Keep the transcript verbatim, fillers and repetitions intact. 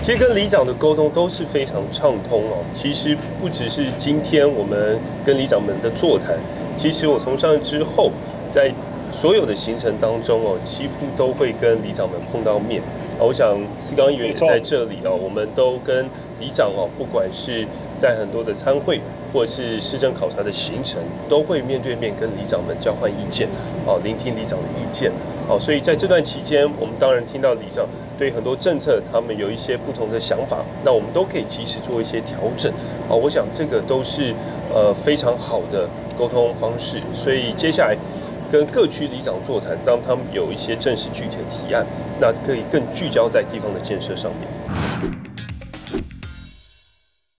其实跟里长的沟通都是非常畅通哦。其实不只是今天我们跟里长们的座谈，其实我从上任之后，在所有的行程当中哦，几乎都会跟里长们碰到面。我想思刚议员也在这里哦，我们都跟里长哦，不管是在很多的参会或者是市政考察的行程，都会面对面跟里长们交换意见，哦，聆听里长的意见。哦，所以在这段期间，我们当然听到里长对很多政策，他们有一些不同的想法，那我们都可以及时做一些调整。哦，我想这个都是呃非常好的沟通方式。所以接下来跟各区里长座谈，当他们有一些正式具体的提案，那可以更聚焦在地方的建设上面。